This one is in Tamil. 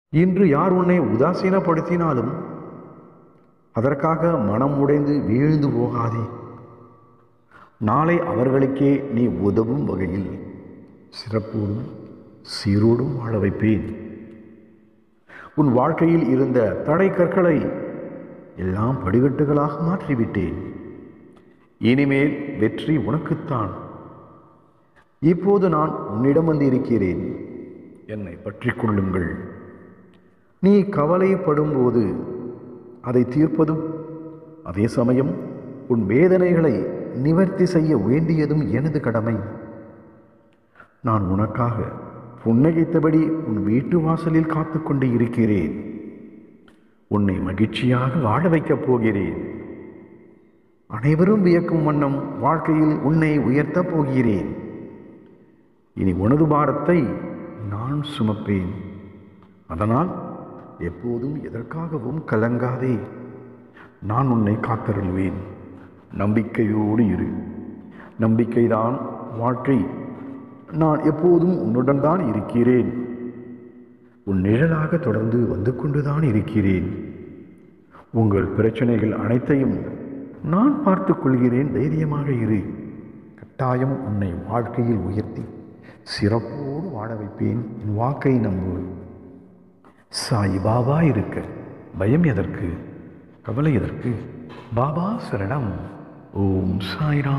இன்று யார் உன்னை உதாசீனப்படுத்தினாலும் அதற்காக மனம் உடைந்து வீழ்ந்து போகாதே. நாளை அவர்களுக்கே நீ உதவும் வகையில் சிறப்போடும் சீரோடும் வாழ வைப்பேன். உன் வாழ்க்கையில் இருந்த தடை கற்களை எல்லாம் படிக்கட்டுகளாக மாற்றிவிட்டேன். இனிமேல் வெற்றி உனக்குத்தான். இப்போது நான் உன்னிடம் வந்து இருக்கிறேன். என்னை பற்றி கொள்ளுங்கள். நீ கவலைப்படும் போது அதை தீர்ப்பதும் அதே சமயம் உன் வேதனைகளை நிவர்த்தி செய்ய வேண்டியதும் எனது கடமை. நான் உனக்காக புன்னகைத்தபடி உன் வீட்டு வாசலில் காத்து கொண்டு இருக்கிறேன். உன்னை மகிழ்ச்சியாக வாழ வைக்கப் போகிறேன். அனைவரும் வியக்கும் வண்ணம் வாழ்க்கையில் உன்னை உயர்த்தப் போகிறேன். இனி உனது பாரத்தை நான் சுமப்பேன். அதனால் எப்போதும் எதற்காகவும் கலங்காதே. நான் உன்னை காத்தருள்வேன். நம்பிக்கையோடு இரு. நம்பிக்கைதான் வாழ்க்கை. நான் எப்போதும் உன்னுடன் தான் இருக்கிறேன். உன் நிழலாக தொடர்ந்து வந்து கொண்டுதான் இருக்கிறேன். உங்கள் பிரச்சனைகள் அனைத்தையும் நான் பார்த்து கொள்கிறேன். தைரியமாக இரு. கட்டாயம் உன்னை வாழ்க்கையில் உயர்த்தி சிறப்போடு வாழ வைப்பேன். என் வாக்கை நம்பு. சாய் பாபா இருக்க பயம் எதற்கு, கவலை எதற்கு? பாபா சரணம். ஓம் சாய்ராம்.